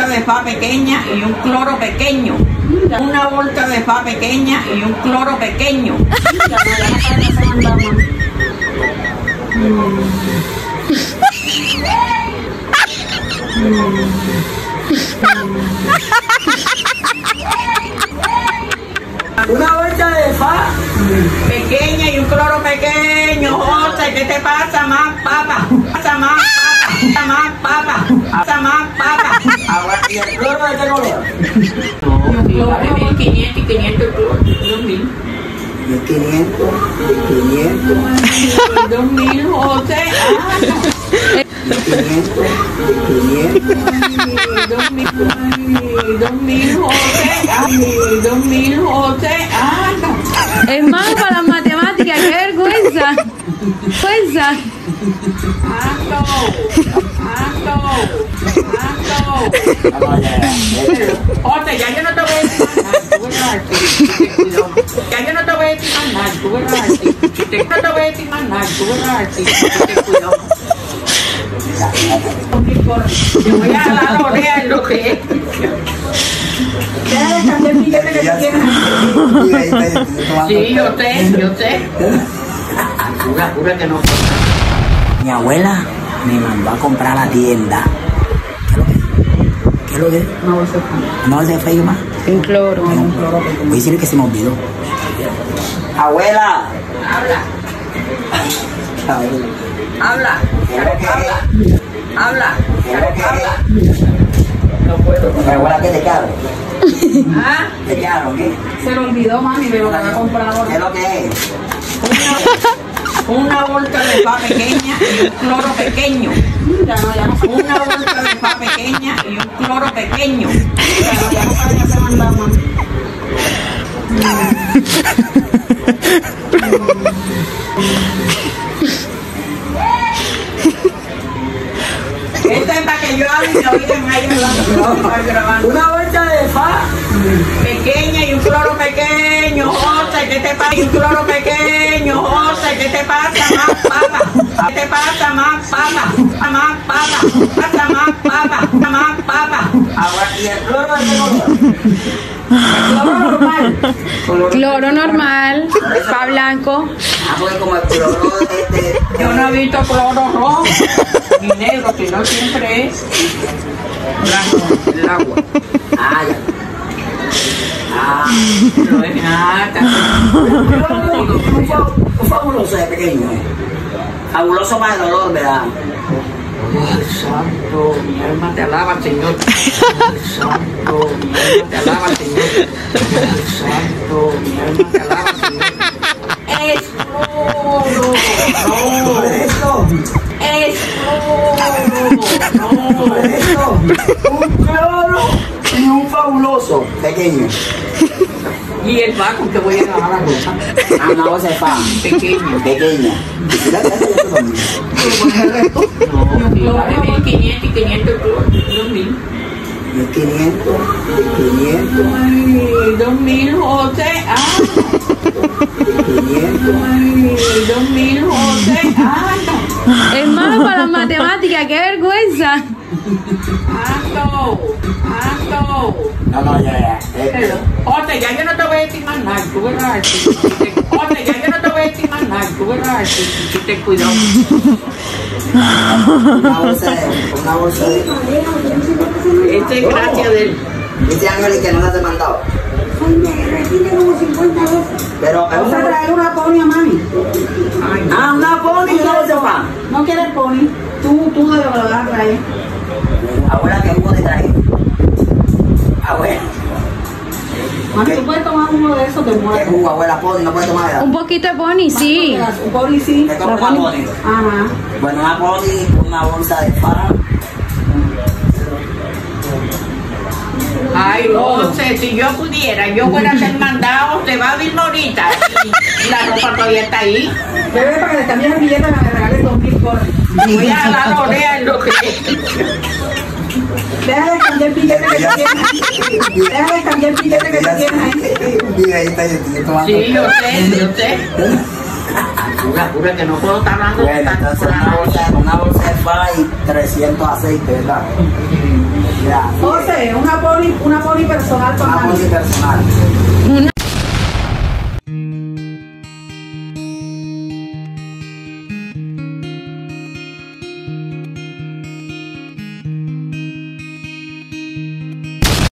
bolsa de fa pequeña y un cloro pequeño. Una bolsa de fa pequeña y un cloro pequeño. Una bolsa de fa pequeña y un cloro pequeño. José, ¿qué te pasa, más papa? Pasa más papa, más papa, pasa más papa. Ahora, ¿y el cloro de qué color? No, 1500 y 500 cloro, 2000. 1500, 500. 2000, José. 500, 2000, José. 2000, José. Hermano, para las matemáticas, qué vergüenza. Fuerza. José, ya yo no te voy a decir más nada, tú verás. Ya yo no te voy a decir más nada, tú verás. No te voy a decir más nada, tú verás. Yo voy a jalar la oreja en lo que es. Déjale cambiar el billete que tú tienes. Sí, yo sé. Jura que no. Mi abuela me mandó a comprar a la tienda. ¿Qué es lo que es? Una bolsa de freír más. En cloro. Voy a decirle que se me olvidó. Abuela. Habla. No puedo. Mi abuela, ¿qué te caro? ¿Ah? ¿Te caro, qué? Se lo olvidó, mami, pero lo había comprado. ¿Qué es lo que es? Una bolsa de fa pequeña y un cloro pequeño. Una bolsa de fa pequeña y un cloro pequeño. Esto es para que yo hable y me oigan ahí hablando. Una bolsa de fa pequeña y un cloro pequeño. José, ¿qué te pasa? Y un cloro pequeño. José, ¿qué te pasa? Más papa. ¿Qué te pasa? Más papa. Más papa. Pasa más papa. Más papa. Ahora, ¿y el cloro de qué color? Cloro normal. Cloro normal, fa blanco. Porque como el cloro Yo no he visto cloro rojo ni negro, sino siempre es blanco el agua. ya. No es nada. Un fabuloso de pequeño, Fabuloso para el dolor, ¿verdad? Ay, santo, mi alma te alaba, Señor. Ay, santo, mi alma te alaba, Señor. Ay, santo, mi alma te alaba, Señor. Es cloro. No, esto. Es cloro. No, esto. Un cloro Y un fabuloso pequeño. y el vaco que voy a agarrar la ropa. Una bolsa de pan. Pequeño. Pequeña. No, 1500 y 500 cloro. 2000. 1500, 500. Ay, 2000, José. 500. Ay, 2000, José. Hermano, para las matemáticas, qué vergüenza. No, ya. José, ya yo no te voy a decir más nada, tú verás. José, ya yo no te voy a decir más nada, tú verás. Si te cuidado. Una bolsa de. Esta es gracia de él. Dice Ángel que no las he mandado. Ay, me repite como 50 veces. Pero Vamos a traer una pony a mami. una pony y una bolsa de pan. No quieres pony. Tú de lo que lo vas a traer. Abuela, ¿qué jugo te trae? Abuela. Mami, tú puedes tomar uno de esos, te ¿Qué mueres. jugo, abuela? Pony, no puedes tomar. Un poquito de pony, sí. Un pony sí. ¿Qué compra La una pony. pony? Ajá. Bueno, una pony, una bolsa de pan. Ay, José, si yo pudiera, yo fuera a ser mandado, se va a ir ahorita. Y la ropa todavía está ahí. Bebé, para que le cambies el billete para que me regales 2000 cosas. Voy a jalar la oreja en lo que es. Déjale cambiar el billete que tú tienes. Déjale cambiar el billete que tú tienes ahí. Mira, ahí está, yo estoy tomando. Sí, yo sé. Apura, que no puedo estar hablando de Bueno, tantas entonces una bolsa de fa y 300 aceites, ¿verdad? Ya. José, una poli personal para Una mí. bolsa personal.